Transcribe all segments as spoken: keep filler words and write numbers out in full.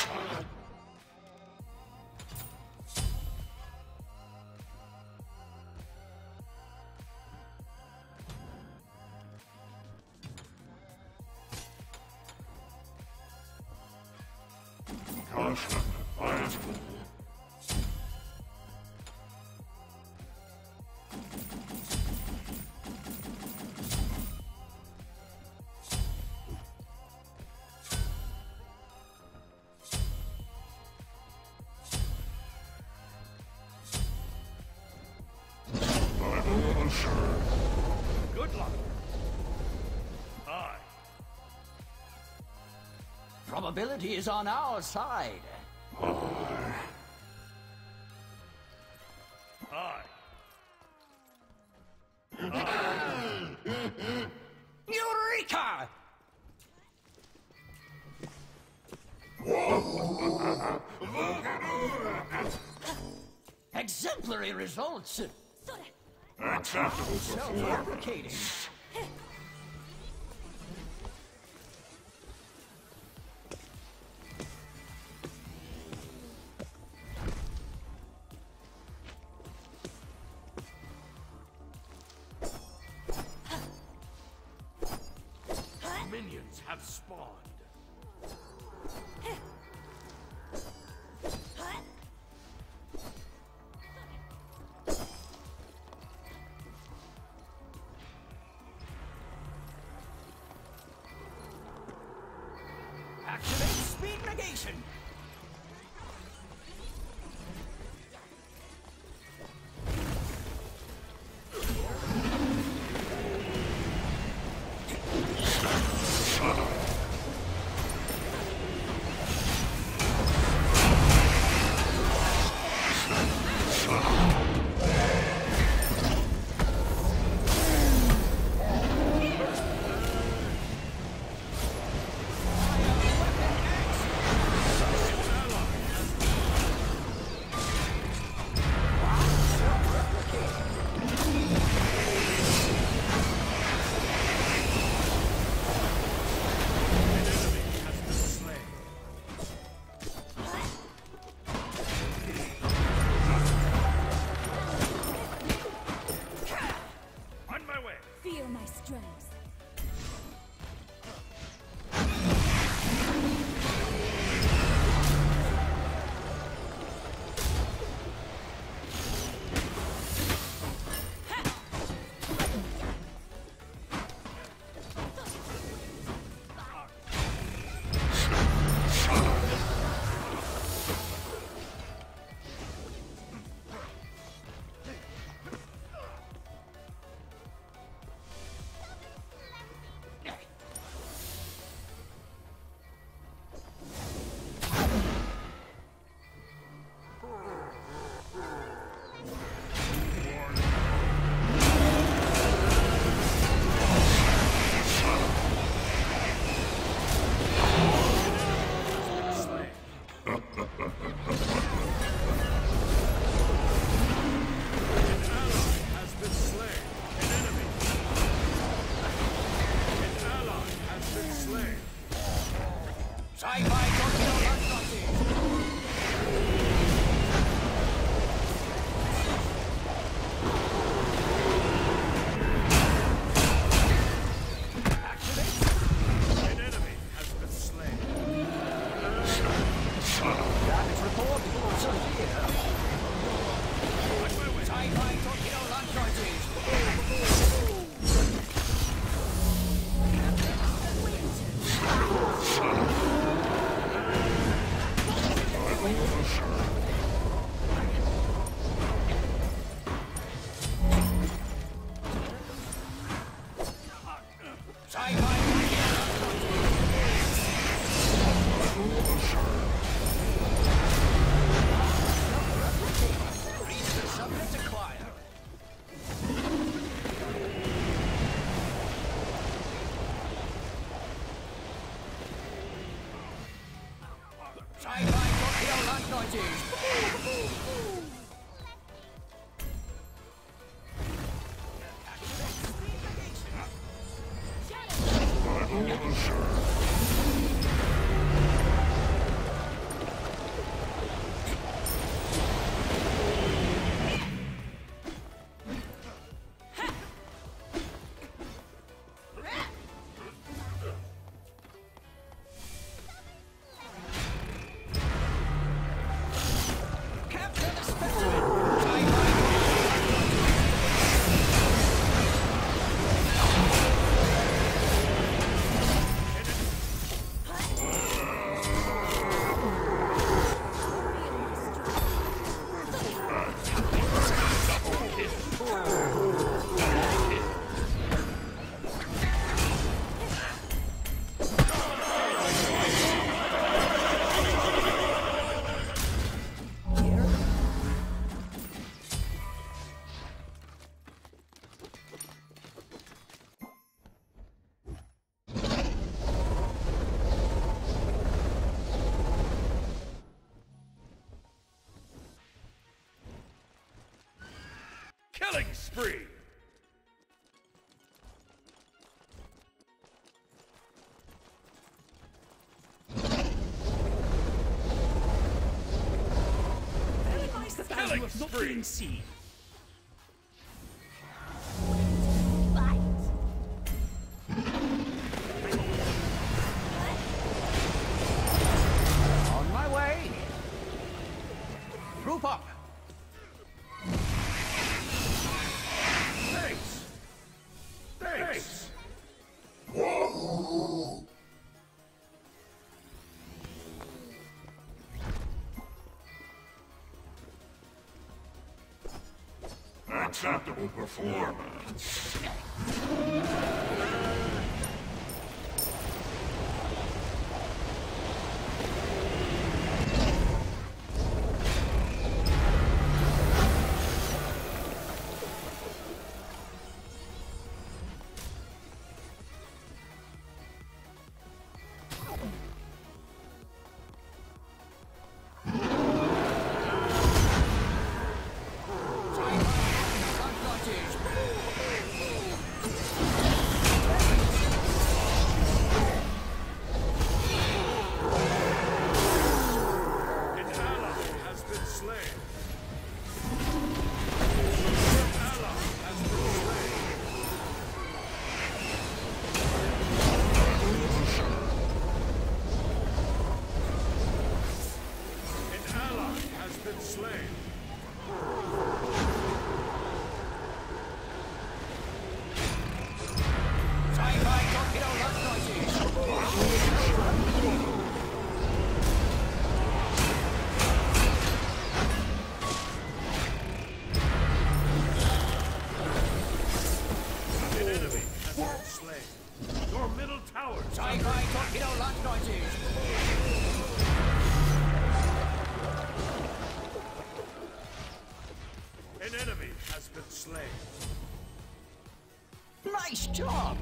Constant, mindful. Good luck. Aye. Probability is on our side. Aye. Eureka! Exemplary results. Acceptable Self-replicating. Minions have spawned. Activate speed negation. Feel my strength. spree! Realize the value of not spree. being seen. Fight. On my way. Group up. Thanks! Thanks! Acceptable performance. An ally has been slain. Your ally has been slain. An ally has been slain. Sci-fi torpedo lock noises. An enemy has been slain. Your middle tower is under Sci-fi torpedo lock noises. An enemy has been slain. Nice job.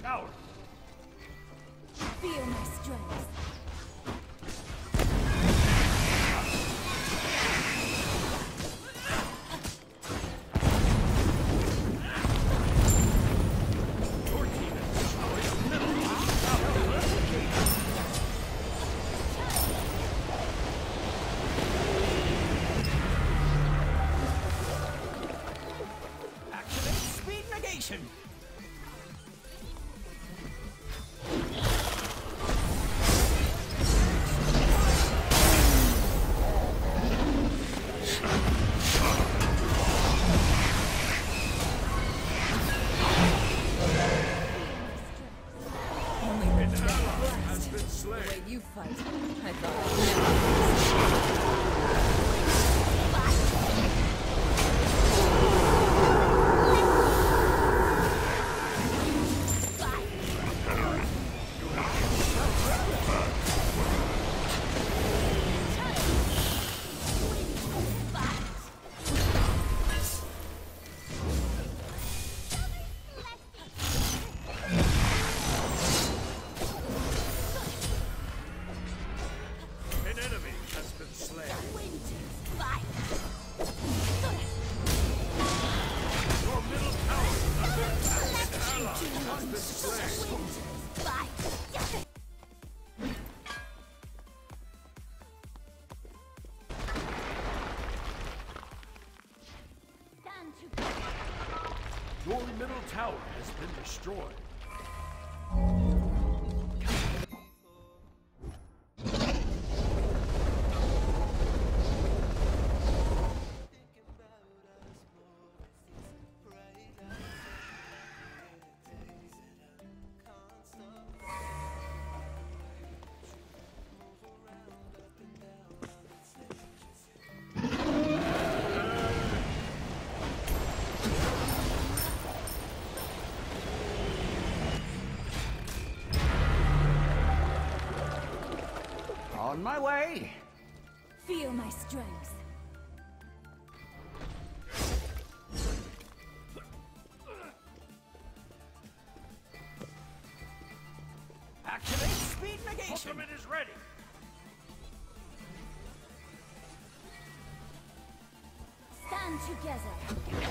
tower. Feel my strength. Your team has destroyed a middle tower. Activate speed negation. Only the dead Has been the slain. way you fight. I thought I'd never. An enemy has been slain. Your middle tower is under attack. An ally has been slain. Your middle tower has been destroyed. On my way. Feel my strength. Activate speed negation. Ultimate is ready. Stand together.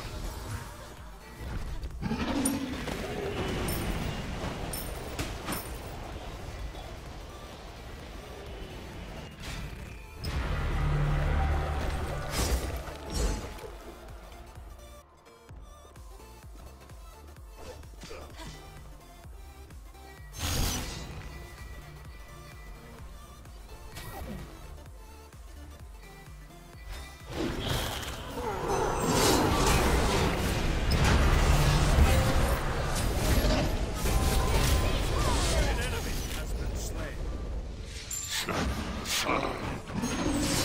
An enemy has been slain.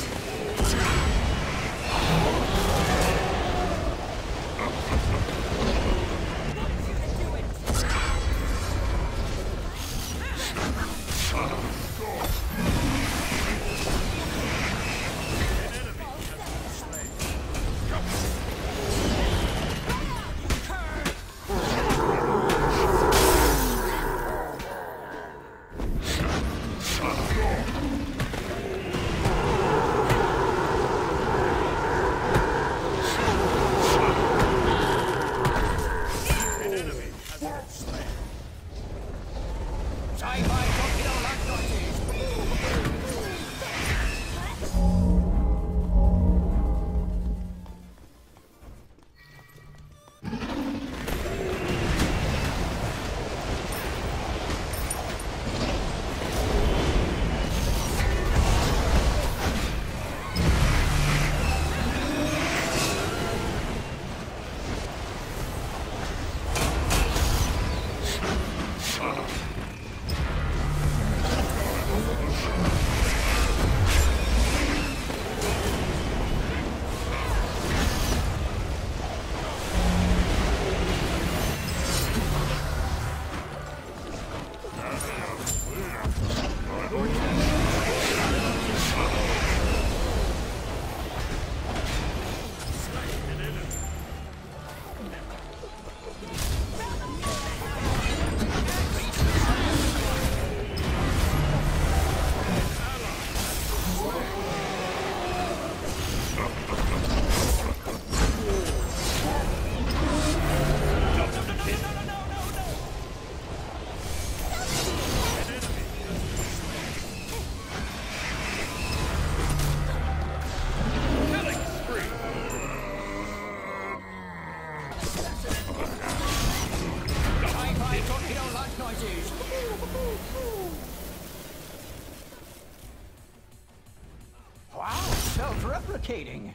Wow, self-replicating.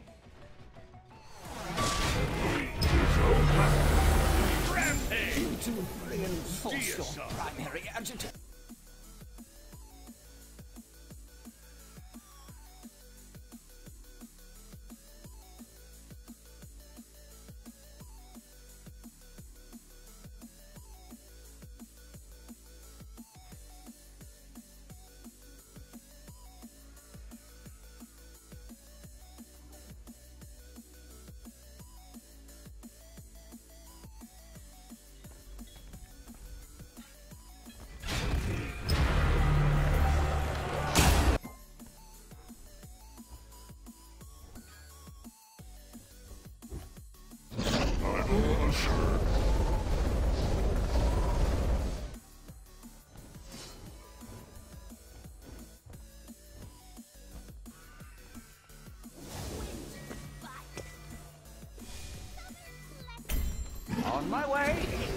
Rampage! To reinforce your Deicide. primary adjutant. On my way.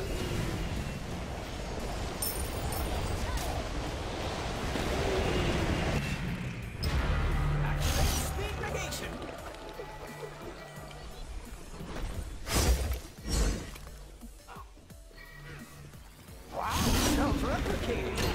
Activate speed negation. Wow, self-replicating.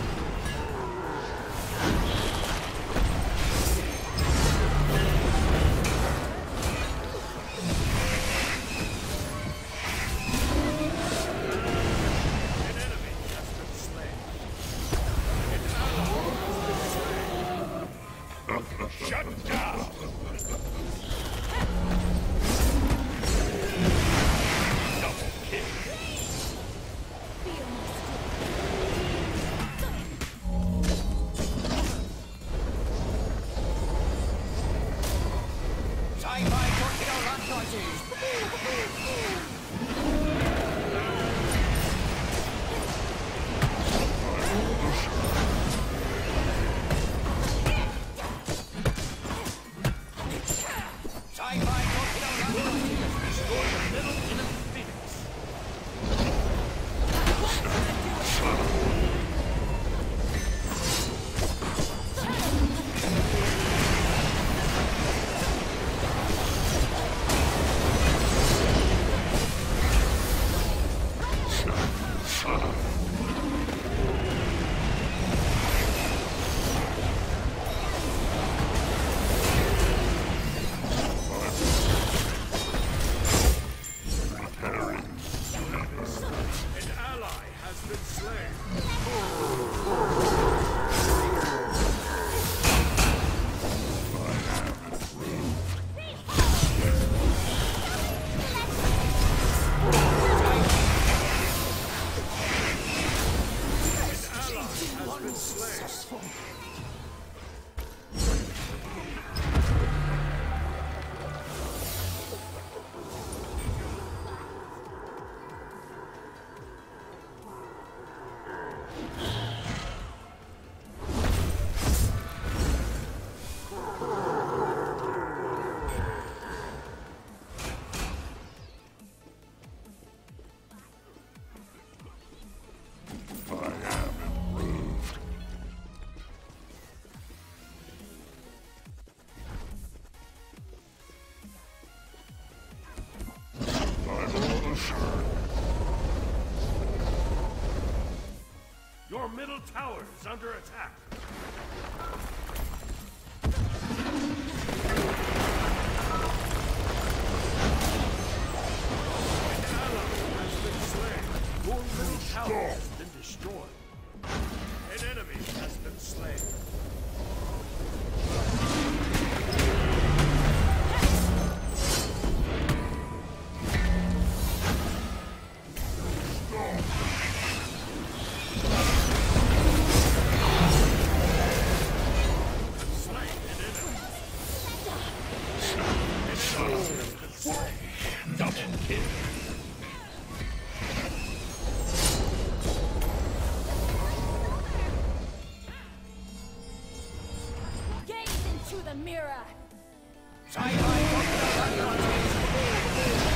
An enemy has been slain. An ally has been slain. Shut down! Double kill. Feel my Sci-fi torpedo rock launches. Sci-fi torpedo rock launches. Destroy the middle enemy Phoenix. An ally has been slain. An ally has been slain. Your middle tower is under attack. An ally has been slain. Your middle tower has been destroyed. An enemy has been slain. Slain an enemy. An enemy has been slain. Double kill. gaze into the mirror. Sci-fi torpedo rock launches.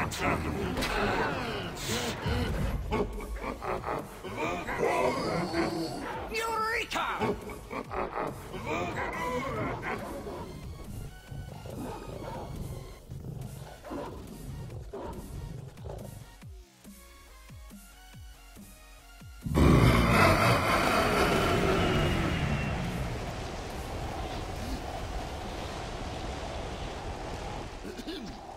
Unacceptable performance. Eureka! Ahem.